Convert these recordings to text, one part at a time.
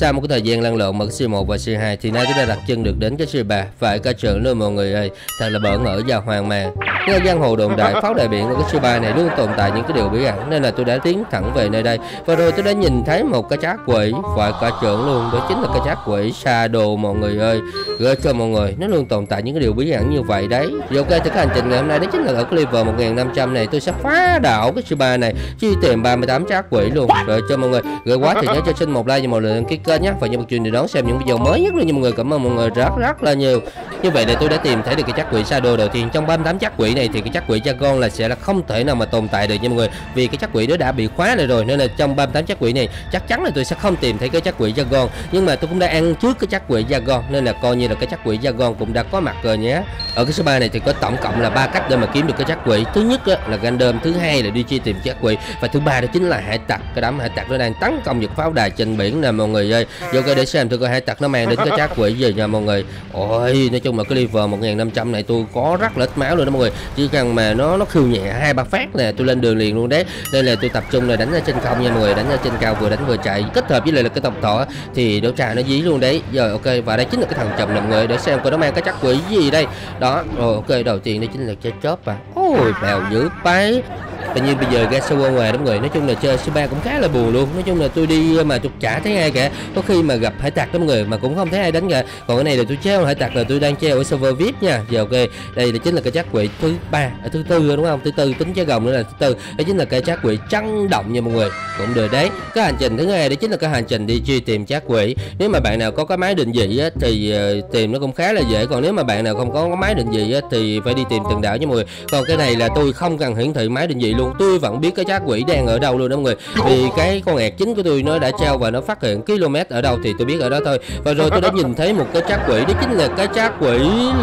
Sau một cái thời gian lăn lộn mà cái C1 và C2 thì nay tôi đã đặt chân được đến cái C3. Phải cả trường luôn mọi người ơi, thật là bỡ ngỡ và hoang mang. Nghe giang hồ đồn đại pháo đài biển của cái C3 này luôn tồn tại những cái điều bí ẩn, nên là tôi đã tiến thẳng về nơi đây. Và rồi tôi đã nhìn thấy một cái xác quỷ, phải cả trường luôn, đó chính là cái xác quỷ Shadow mọi người ơi. Gửi cho mọi người, nó luôn tồn tại những cái điều bí ẩn như vậy đấy. Và ok, thì cái hành trình ngày hôm nay đó chính là ở cái level 1500 này tôi sẽ phá đảo cái C3 này, truy tìm 38 xác quỷ luôn. Rồi cho mọi người gửi quá thì nhớ cho xin một like và một lượt đăng ký kênh nhé, và như một chuyện để đón xem những video mới nhất luôn nha mọi người. Cảm ơn mọi người rất là nhiều. Như vậy là tôi đã tìm thấy được cái xác quỷ Shadow đầu tiên. Trong 38 xác quỷ này thì cái xác quỷ Dragon là sẽ là không thể nào mà tồn tại được nha mọi người, vì cái xác quỷ đó đã bị khóa lại rồi, nên là trong 38 xác quỷ này chắc chắn là tôi sẽ không tìm thấy cái xác quỷ Dragon. Nhưng mà tôi cũng đã ăn trước cái xác quỷ Dragon, nên là coi như là cái xác quỷ Dragon cũng đã có mặt rồi nhé. Ở cái số 3 này thì có tổng cộng là 3 cách để mà kiếm được cái xác quỷ. Thứ nhất là random, thứ hai là đi truy tìm xác quỷ, và thứ ba đó chính là hải tặc. Cái đám hải tặc nó đang tấn công giật pháo đài trên biển nè mọi người ơi. Vô cái để xem tôi coi hải tặc nó mang đến cái xác quỷ gì nha mọi người. Ôi, nói chung là cái level 1500 này tôi có rất là ít máu luôn đó mọi người. Chỉ cần mà nó khiêu nhẹ 2-3 phát nè tôi lên đường liền luôn đấy. Nên là tôi tập trung là đánh ở trên không nha mọi người, đánh ở trên cao, vừa đánh vừa chạy, kết hợp với lại là cái tộc thỏ thì đấu trà nó dí luôn đấy. Rồi ok, và đây chính là cái thằng chùm nè mọi người, để xem coi nó mang cái xác quỷ gì đây. Đó, rồi ok, đầu tiên đây chính là trái chớp à. Ôi bèo dữ bái. Tự nhiên bây giờ ra sâu ngoài đúng người. Nói chung là chơi C3 cũng khá là buồn luôn. Nói chung là tôi đi mà tôi chả thấy ai cả. Có khi mà gặp hải tặc đó mọi người mà cũng không thấy ai đánh cả. Còn cái này là tôi treo hải tặc là tôi đang treo ở server VIP nha. Giờ ok, đây là chính là cái xác quỷ thứ ba, thứ tư đúng không? Thứ tư tính trái gồng nữa là thứ tư. Đây chính là cái xác quỷ trắng động nha mọi người. Cũng được đấy. Cái hành trình thứ hai đấy chính là cái hành trình đi truy tìm xác quỷ. Nếu mà bạn nào có cái máy định vị á, thì tìm nó cũng khá là dễ. Còn nếu mà bạn nào không có cái máy định vị á, thì phải đi tìm từng đảo nha mọi người. Còn cái này là tôi không cần hiển thị máy định vị luôn, tôi vẫn biết cái xác quỷ đang ở đâu luôn đó mọi người, vì cái con ẹt chính của tôi nó đã treo và nó phát hiện km ở đâu thì tôi biết ở đó thôi. Và rồi tôi đã nhìn thấy một cái xác quỷ, đó chính là cái xác quỷ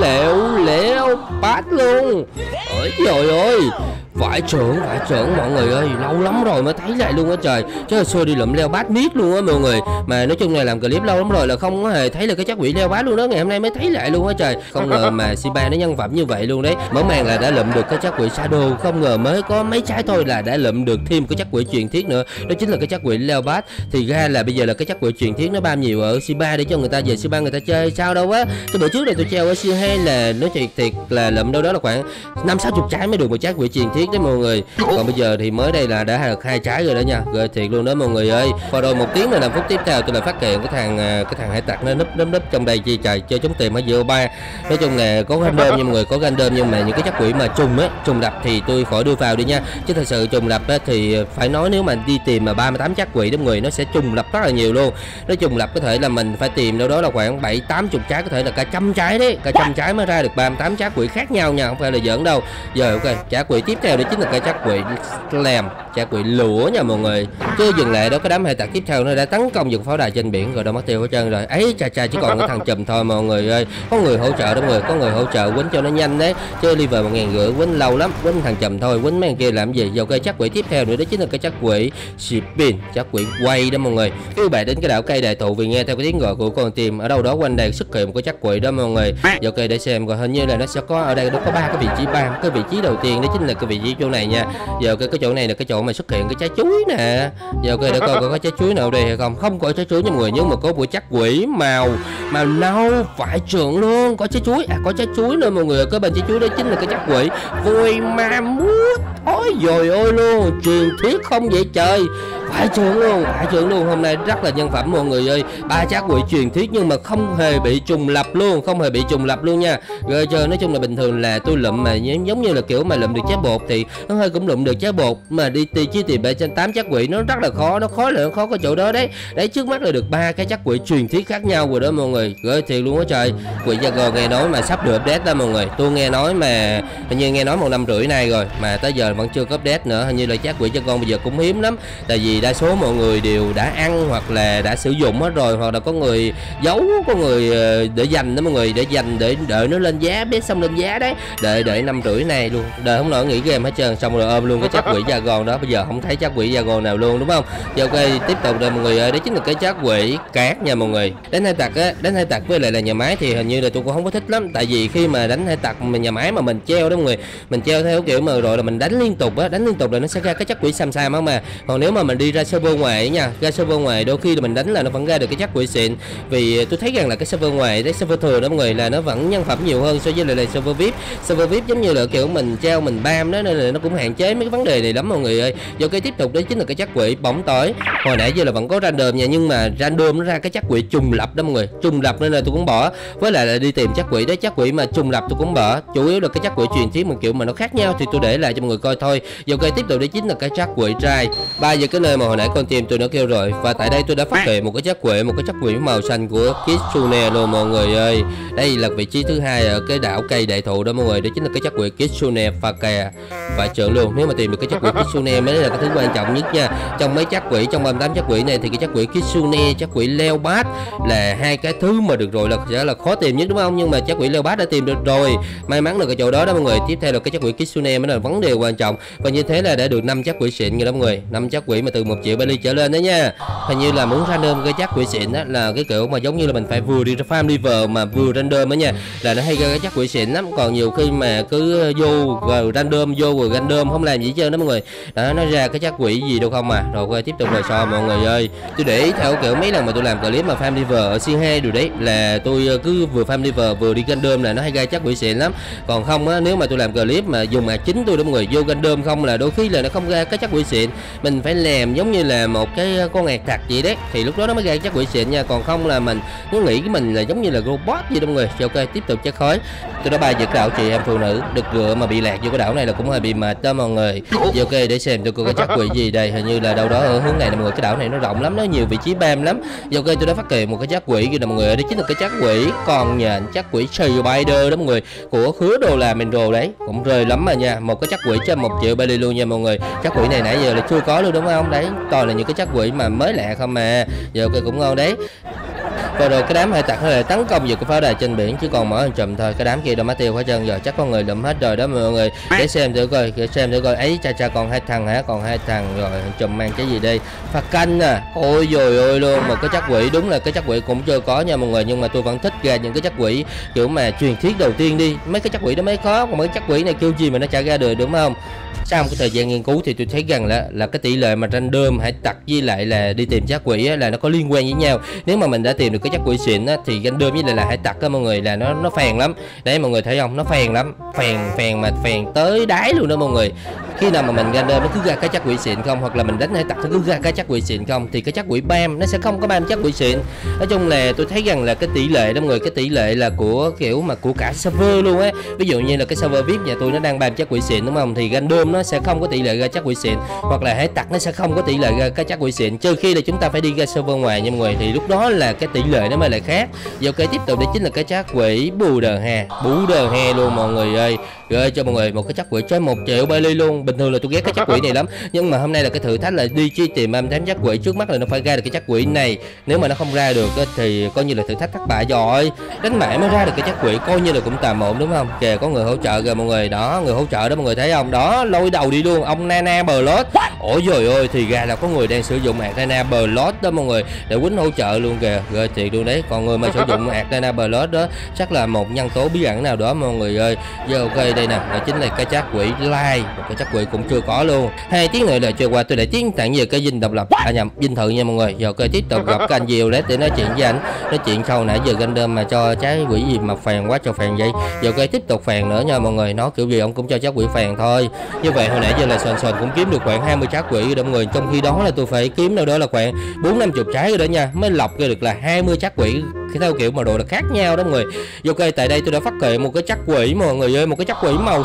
lẻo bát luôn. Ôi trời ơi, vải trưởng mọi người ơi, lâu lắm rồi mới thấy lại luôn á trời, chứ hồi xưa đi lụm leo bát miết luôn á mọi người. Mà nói chung là làm clip lâu lắm rồi là không có hề thấy là cái xác quỷ leo bát luôn đó, ngày hôm nay mới thấy lại luôn á trời. Không ngờ mà C3 nó nhân phẩm như vậy luôn đấy. Mở màn là đã lụm được cái xác quỷ Shadow, không ngờ mới có mấy trái thôi là đã lụm được thêm cái xác quỷ truyền thuyết nữa, đó chính là cái xác quỷ leo bát. Thì ra là bây giờ là cái xác quỷ truyền thuyết nó bam nhiều ở C3 để cho người ta về C3 người ta chơi sao đâu á. Cái bữa trước này tôi treo ở C2 là nó thiệt là lụm đâu đó là khoảng 50-60 trái mới được một xác quỷ truyền thuyết đấy mọi người. Còn bây giờ thì mới đây là đã được 2 trái rồi đó nha, rồi thiệt luôn đó mọi người ơi. Và rồi 1 tiếng là 5 phút tiếp theo tôi lại phát hiện cái thằng hải tặc nó núp trong đây chi trời, chơi chống tìm ở giữa ba. Nói chung là có random nha mọi người, có random, nhưng mà những cái xác quỷ mà trùng lập thì tôi khỏi đưa vào đi nha. Chứ thật sự trùng lập á, thì phải nói nếu mà đi tìm mà 38 xác quỷ đó mọi người, nó sẽ trùng lập rất là nhiều luôn. Nó trùng lập có thể là mình phải tìm đâu đó là khoảng 7-80 trái, có thể là cả trăm trái đấy, cả trăm trái mới ra được 38 xác quỷ khác nhau nha, không phải là giỡn đâu. Giờ ok, xác quỷ tiếp theo đó chính là cái xác quỷ làm, xác quỷ lửa nha mọi người. Chưa dừng lại đó, cái đám hải tặc tiếp theo nó đã tấn công dựng pháo đài trên biển rồi, đâu mất tiêu hết trơn rồi. Ấy cha chỉ còn cái thằng chùm thôi mọi người ơi. Có người hỗ trợ đó mọi người, có người hỗ trợ quýnh cho nó nhanh đấy, chơi level 1500 quýnh lâu lắm, quýnh thằng chùm thôi, quýnh mấy thằng kia làm gì. Giờ cái xác quỷ tiếp theo nữa đó chính là cái xác quỷ Spin, xác quỷ quay đó mọi người. Các bạn đến cái đảo cây đại thụ vì nghe theo cái tiếng gọi của con tim ở đâu đó quanh đây xuất hiện một cái xác quỷ đó mọi người. Giờ ok để xem, rồi hình như là nó sẽ có ở đây nó có 3 cái vị trí, 3 cái vị trí đầu tiên đó chính là cái vị trí chỗ này nha. Giờ cái chỗ này là cái chỗ mà xuất hiện cái trái chuối nè. Giờ ok để coi có cái trái chuối nào đây hay không. Không có trái chuối nha mọi người, nhưng mà có một xác quỷ màu nâu phải trưởng luôn, có trái chuối, có trái chuối nữa mọi người. Cái bên trái chuối đó chính là cái xác quỷ voi ma mút. Ôi dồi ôi luôn, truyền thuyết không vậy trời, phải trưởng luôn. Hôm nay rất là nhân phẩm mọi người ơi, 3 xác quỷ truyền thuyết nhưng mà không hề bị trùng lập luôn, nha. Rồi chờ nói chung là bình thường là tôi lụm mà giống như là kiểu mà lụm được trái bột thì nó hơi cũng lụm được trái bột, mà đi chia tìm 8 xác quỷ nó rất là khó, nó khó có chỗ đó đấy. Đấy, trước mắt là được 3 cái xác quỷ truyền thuyết khác nhau rồi đó mọi người. Rồi thiệt luôn á trời. Quỷ Dragon nghe nói mà sắp được update đó mọi người. Tôi nghe nói mà hình như nghe nói 1 năm rưỡi nay rồi mà tới giờ vẫn chưa có update nữa. Hình như là xác quỷ Dragon bây giờ cũng hiếm lắm, tại vì đa số mọi người đều đã ăn hoặc là đã sử dụng hết rồi, hoặc là có người giấu, có người để dành đó mọi người, để dành để đợi nó lên giá, biết xong lên giá đấy, đợi 5 rưỡi này luôn, đợi không nổi nghỉ game hết trơn, xong rồi ôm luôn cái xác quỷ Dragon đó. Bây giờ không thấy xác quỷ Dragon nào luôn đúng không? Giờ ok tiếp tục đây mọi người ơi, đó chính là cái xác quỷ cát nha mọi người. Đánh hải tặc với lại là nhà máy thì hình như là tôi cũng không có thích lắm, tại vì khi mà đánh hải tặc mình nhà máy mà mình treo đó mọi người, mình treo theo kiểu mà rồi là mình đánh liên tục là nó sẽ ra cái xác quỷ sam á mà. Còn nếu mà mình đi đi ra server ngoài nha, ra server ngoài đôi khi là mình đánh là nó vẫn ra được cái chắc quỷ xịn. Vì tôi thấy rằng là cái server ngoài đấy, server thường đó mọi người, là nó vẫn nhân phẩm nhiều hơn so với lại server VIP. Server VIP giống như là kiểu mình treo mình bam đó, nên là nó cũng hạn chế mấy cái vấn đề này lắm mọi người ơi. Rồi cái tiếp tục đấy chính là cái chắc quỷ bóng tối. Hồi nãy giờ là vẫn có random nha, nhưng mà random nó ra cái chắc quỷ trùng lập đó mọi người, trùng lập nên là tôi cũng bỏ. Với lại là đi tìm chắc quỷ đấy, chắc quỷ mà trùng lập tôi cũng bỏ. Chủ yếu là cái chắc quỷ truyền thuyết mà kiểu mà nó khác nhau thì tôi để lại cho mọi người coi thôi. Rồi cái tiếp tục đấy chính là cái chắc quỷ trai. Ba giờ cái nơi mà hồi nãy con tim tôi đã kêu rồi, và tại đây tôi đã phát hiện một cái chắc quỷ màu xanh của Kitsune luôn mọi người ơi. Đây là vị trí thứ hai ở cái đảo cây đại thụ đó mọi người, đó chính là cái chắc quỷ Kitsune Faka và trưởng luôn. Nếu mà tìm được cái chắc quỷ Kitsune mới là cái thứ quan trọng nhất nha. Trong mấy chắc quỷ, trong 38 chắc quỷ này thì cái chắc quỷ Kitsune, chắc quỷ leo bát là hai cái thứ mà được rồi là sẽ là khó tìm nhất đúng không? Nhưng mà chắc quỷ leo bát đã tìm được rồi, may mắn được cái chỗ đó đó mọi người. Tiếp theo là cái chắc quỷ Kitsune mới là vấn đề quan trọng, và như thế là đã được 5 chắc quỷ xịn rồi đó mọi người. 5 chắc quỷ mà từ 1 triệu Bali trở lên đó nha. Hình như là muốn random cái chắc quỷ xịn đó là cái kiểu mà giống như là mình phải vừa đi ra farm liver mà vừa random đó nha, là nó hay ra cái chắc quỷ xịn lắm. Còn nhiều khi mà cứ vô rồi random không làm gì hết trơn đó mọi người. Đó, nó ra cái chắc quỷ gì đâu không à. Rồi tiếp tục là so mọi người ơi. Tôi để ý theo kiểu mấy lần mà tôi làm clip mà farm liver ở C2 rồi đấy, là tôi cứ vừa farm liver vừa đi random là nó hay ra chắc quỷ xịn lắm. Còn không á, nếu mà tôi làm clip mà dùng ạc chính tôi đó mọi người, vô random không là đôi khi là nó không ra cái chắc quỷ xịn. Mình phải làm giống như là một cái con ạc thật vậy đấy, thì lúc đó nó mới ra chắc quỷ xịn nha. Còn không là mình cứ nghĩ cái mình là giống như là robot vậy đó mọi người. Ok, tiếp tục chắc khói. Tôi đã bay về cái đảo chị em phụ nữ được rửa mà bị lạc vô cái đảo này là cũng hơi bị mệt đó mọi người. Ok, để xem tôi có cái chắc quỷ gì đây. Hình như là đâu đó ở hướng này nè mọi người. Cái đảo này nó rộng lắm, nó nhiều vị trí bam lắm. Ok, tôi đã phát hiện một cái chắc quỷ kia nè mọi người. Đây chính là cái chắc quỷ con nhện, chắc quỷ Spider đó mọi người, của Khứa Đô La Menro đấy, cũng rơi lắm mà nha. Một cái chắc quỷ trên 1 triệu Bali luôn nha mọi người. Chắc quỷ này nãy giờ là chưa có luôn đúng không? Đấy, toàn là những cái chắc quỷ mà mới lạ không mà. Giờ ok cũng ngon đấy. Và rồi cái đám hải tặc là tấn công vào cái pháo đài trên biển, chứ còn mở chùm thôi. Cái đám kia đâu mất tiêu hết trơn, giờ chắc có người lụm hết rồi đó mọi người. Để xem thử coi, ấy cha còn 2 thằng hả? Còn 2 thằng rồi, chùm mang cái gì đây? Phạt canh à. Ôi dồi ôi luôn, một cái chắc quỷ, đúng là cái chắc quỷ cũng chưa có nha mọi người. Nhưng mà tôi vẫn thích ra những cái chắc quỷ kiểu mà truyền thuyết đầu tiên đi. Mấy cái chắc quỷ đó mới khó, còn mấy cái chắc quỷ này kêu gì mà nó chả ra được đúng không? Sau một cái thời gian nghiên cứu thì tôi thấy rằng là cái tỷ lệ mà random hải tặc với lại là đi tìm chắc quỷ á, là nó có liên quan với nhau. Nếu mà mình đã tìm được cái chắc quỷ xịn á, thì random với lại là hải tặc á mọi người, là nó phèn lắm. Đấy mọi người thấy không, nó phèn lắm, phèn mà phèn tới đáy luôn đó mọi người. Khi nào mà mình random nó cứ ra cái chắc quỷ xịn không, hoặc là mình đánh hải tặc nó cứ ra cái chắc quỷ xịn không, thì cái chắc quỷ bam nó sẽ không có bam chắc quỷ xịn. Nói chung là tôi thấy rằng là cái tỷ lệ đó mọi người, cái tỷ lệ là của kiểu mà của cả server luôn á. Ví dụ như là cái server VIP nhà tôi nó đang bam chắc quỷ xịn đúng không, thì random nó sẽ không có tỷ lệ ra chắc quỷ xịn, hoặc là hải tặc nó sẽ không có tỷ lệ ra cái chắc quỷ xịn, trừ khi là chúng ta phải đi ra server ngoài nha mọi người, thì lúc đó là cái tỷ lệ nó mới lại khác. Giờ ok, tiếp tục đây chính là cái chắc quỷ bù đờ he luôn mọi người ơi. Rồi cho mọi người một cái chắc quỷ trên 1 triệu Bali luôn. Bình thường là tôi ghét cái chắc quỷ này lắm, nhưng mà hôm nay là cái thử thách là đi truy tìm 38 chắc quỷ, trước mắt là nó phải ra được cái chắc quỷ này. Nếu mà nó không ra được thì coi như là thử thách thất bại rồi. Đánh mãi mới ra được cái chắc quỷ, coi như là cũng tạm ổn đúng không? Kìa có người hỗ trợ kìa mọi người, đó người hỗ trợ đó mọi người thấy không? Đó, lôi đầu đi luôn ông Nana Blood. Ôi trời ơi, thì ra là có người đang sử dụng ạc Nana Blood đó mọi người, để quýnh hỗ trợ luôn kìa. Rồi thiệt luôn đấy. Còn người mà sử dụng ạc Nana Blood đó chắc là một nhân tố bí ẩn nào đó mọi người ơi. Giờ ok, đây nè, đó chính là cái chắc quỷ Lai, một cái chắc quỷ cũng chưa có luôn. 2 tiếng nữa là trôi qua tôi đã tiến tặng về cái dinh độc lập, nhầm, dinh thự nha mọi người. Giờ ok, tiếp tục gặp cái anh Diều để nói chuyện với anh, nói chuyện sau nãy giờ random mà cho trái quỷ gì mà phèn quá cho phèn vậy. Giờ ok, tiếp tục phèn nữa nha mọi người, nó kiểu gì ông cũng cho chắc quỷ phèn thôi. Như vậy hồi nãy giờ là sòn cũng kiếm được khoảng 20 chắc quỷ rồi đó mọi người, trong khi đó là tôi phải kiếm đâu đó là khoảng 40-50 trái rồi đó nha, mới lọc ra được là 20 chắc quỷ theo kiểu mà độ là khác nhau đó mọi người. Ok, tại đây tôi đã phát hiện một cái chắc quỷ mọi người ơi, một cái chắc quỷ màu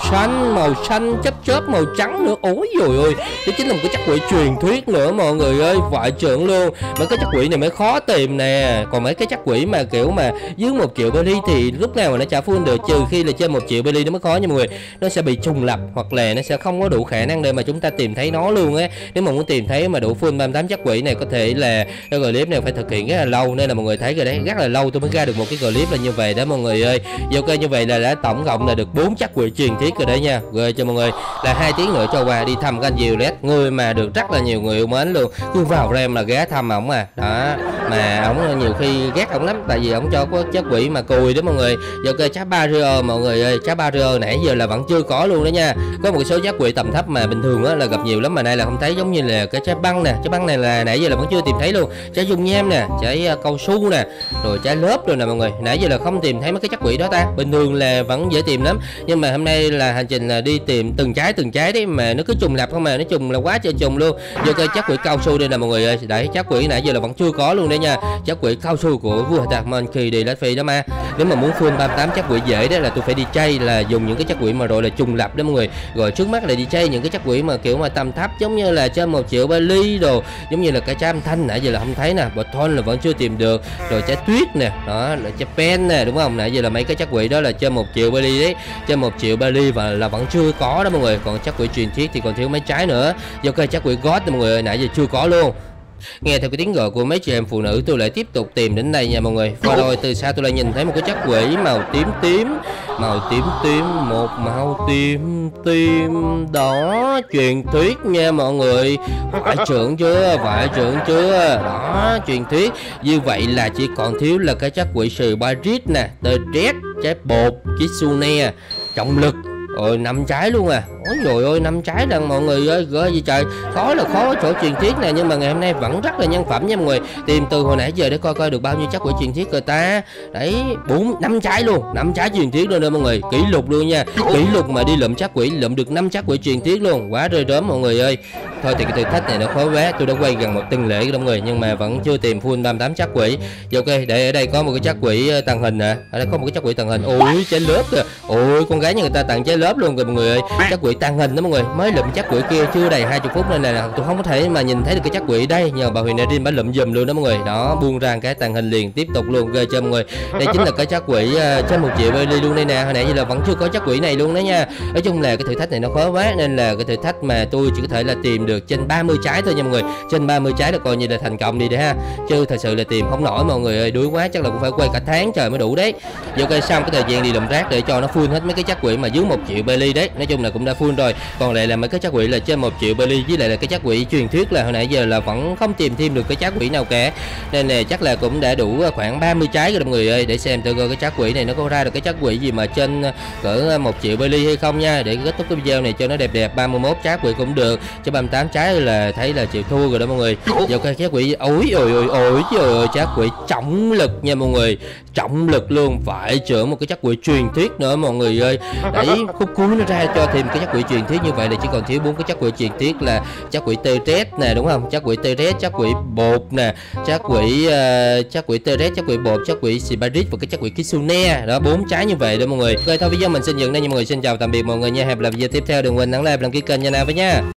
xanh chớp màu trắng nữa. Ôi dồi ôi, đó chính là một cái chắc quỷ truyền thuyết nữa mọi người ơi, vợ trưởng luôn. Mấy cái chắc quỷ này mới khó tìm nè, còn mấy cái chắc quỷ mà kiểu mà dưới 1 triệu Bali thì lúc nào mà nó trả full được, trừ khi là trên 1 triệu Bali nó mới khó nha mọi người. Nó sẽ bị trùng lập, hoặc là nó sẽ không có đủ khả năng để mà chúng ta tìm thấy nó luôn á. Nếu mà muốn tìm thấy mà đủ full 38 chắc quỷ này, có thể là cái clip này phải thực hiện rất là lâu, nên là mọi người thấy rồi đấy, rất là lâu tôi mới ra được một cái clip là như vậy đó mọi người ơi. Ok, như vậy là đã tổng cộng là được 4 chắc quỷ truyền thuyết rồi đấy nha. Rồi cho mọi người là 2 tiếng nữa cho qua đi thăm cái anh Diều Led, người mà được rất là nhiều người yêu mến luôn. Cứ vào rem là ghé thăm ổng à. Đó, mà ổng nhiều khi ghét ổng lắm, tại vì ổng cho có chắc quỷ mà cùi đó mọi người. Ok, chắc barrier mọi người ơi, chắc barrier nãy giờ là vẫn chưa có luôn đó nha. Có một số chắc quỷ tầm thấp mà bình thường á là gặp nhiều lắm, mà nay là không thấy, giống như là cái trái băng nè. Trái băng này là nãy giờ là vẫn chưa tìm thấy luôn. Trái dung nham nè, trái cao su nè, rồi trái lớp rồi nè mọi người. Nãy giờ là không tìm thấy mấy cái chắc quỷ đó ta. Bình thường là vẫn dễ tìm lắm, nhưng mà hôm nay là hành trình là đi tìm từng trái đấy mà nó cứ trùng lặp không, mà nó trùng là quá trời trùng luôn. Vô coi chắc quỷ cao su đây nè mọi người ơi. Đấy, chắc quỷ nãy giờ là vẫn chưa có luôn đấy nha. Chắc quỷ cao su của vua Đạt Monkey đi Lát Phi đó mà. Nếu mà muốn full 38 chắc quỷ dễ đó là tôi phải đi chay, là dùng những cái chắc quỷ mà rồi là trùng lặp đó mọi người. Rồi trước mắt là đi chay những cái chắc quỷ mà kiểu mà tầm thấp, giống như là trên 1 triệu Bali đồ, giống như là cái trái âm thanh nãy giờ là không thấy nè, bột thon là vẫn chưa tìm được, rồi trái tuyết nè, đó là trái pen nè, đúng không? Nãy giờ là mấy cái chắc quỷ đó là trên 1 triệu Bali đấy, trên 1 triệu Bali và là vẫn chưa có đó mọi người. Còn chắc quỷ truyền thuyết thì còn thiếu mấy trái nữa. Do cái chắc quỷ God mọi người ơi, nãy giờ chưa có luôn. Nghe theo cái tiếng gọi của mấy chị em phụ nữ, tôi lại tiếp tục tìm đến đây nha mọi người. Và rồi từ xa tôi lại nhìn thấy một cái chắc quỷ màu tím tím, một màu tím tím đó, truyền thuyết nha mọi người. Phải trưởng chưa, đó, truyền thuyết. Như vậy là chỉ còn thiếu là cái chắc quỷ sừ Barit nè, tơ Red, trái bột, Kitsune, trọng lực. Ôi 5 trái luôn à. Ôi trời ơi, 5 trái lần mọi người ơi, gỡ gì trời. Khó là khó ở chỗ truyền thuyết nè, nhưng mà ngày hôm nay vẫn rất là nhân phẩm nha mọi người. Tìm từ hồi nãy giờ để coi được bao nhiêu chắc quỷ truyền thuyết rồi ta. Đấy, 5 trái luôn, 5 trái truyền thuyết luôn đó mọi người. Kỷ lục luôn nha. Kỷ lục mà đi lượm chắc quỷ, lượm được 5 chắc quỷ truyền thuyết luôn. Quá rơi rớm mọi người ơi. Thôi thì cái thử thách này nó khó quá. Tôi đã quay gần 1 tuần lễ mọi người, nhưng mà vẫn chưa tìm full 38 chắc quỷ. Ok, để ở đây có một cái chắc quỷ tàng hình nè. Ở đây có một cái chắc quỷ tàng hình. Ôi, trái lớp kìa. Ôi, con gái nhà người ta tặng trái lớp luôn rồi mọi người ơi. Chắc quỷ tàng hình đó mọi người. Mới lượm chắc quỷ kia chưa đầy 20 phút nên là tôi không có thể mà nhìn thấy được cái chắc quỷ đây. Nhờ bà Huyền Erin bà lượm giùm luôn đó mọi người. Đó, buông ra cái tàng hình liền, tiếp tục luôn ghê cho mọi người. Đây chính là cái chắc quỷ trên 1 triệu Bali luôn đây nè. Hồi nãy giờ là vẫn chưa có chắc quỷ này luôn đó nha. Nói chung là cái thử thách này nó khó quá, nên là cái thử thách mà tôi chỉ có thể là tìm được trên 30 trái thôi nha mọi người. Trên 30 trái là coi như là thành công đi đấy ha. Chứ thật sự là tìm không nổi mọi người ơi, đuối quá, chắc là cũng phải quay cả tháng trời mới đủ đấy. Vô cây xong cái thời gian đi lượm rác để cho nó full hết mấy cái chắc quỷ mà dưới 1 triệu Bali đấy. Nói chung là cũng đã full rồi. Còn lại là mấy cái chắc quỷ là trên 1 triệu Bali, với lại là cái chắc quỷ truyền thuyết là hồi nãy giờ là vẫn không tìm thêm được cái chắc quỷ nào cả. Nên là chắc là cũng đã đủ khoảng 30 trái rồi mọi người ơi, để xem tôi coi cái chắc quỷ này nó có ra được cái chắc quỷ gì mà trên cỡ 1 triệu Bali hay không nha. Để kết thúc cái video này cho nó đẹp đẹp, 31 chắc quỷ cũng được, cho 38 trái là thấy là chịu thua rồi đó mọi người. Giờ cái chắc quỷ ôi trời ơi, chắc quỷ trọng lực nha mọi người, trọng lực luôn, phải chữa một cái chắc quỷ truyền thuyết nữa mọi người ơi. Đấy, khúc cuối nó ra cho thêm cái chắc quỷ truyền thuyết, như vậy là chỉ còn thiếu 4 cái chắc quỷ truyền thuyết là chắc quỷ tê rét nè, đúng không? Chắc quỷ tê rét, chắc quỷ bột nè, chắc quỷ tê rét, chắc quỷ bột, chắc quỷ Sibarit và cái chắc quỷ Kitsune. Đó, 4 trái như vậy đó mọi người. Rồi thôi video mình xin dừng đây nha mọi người, xin chào tạm biệt mọi người nha. Hẹn gặp lại video tiếp theo, đừng quên nhấn like, đăng ký kênh nha nào với nha.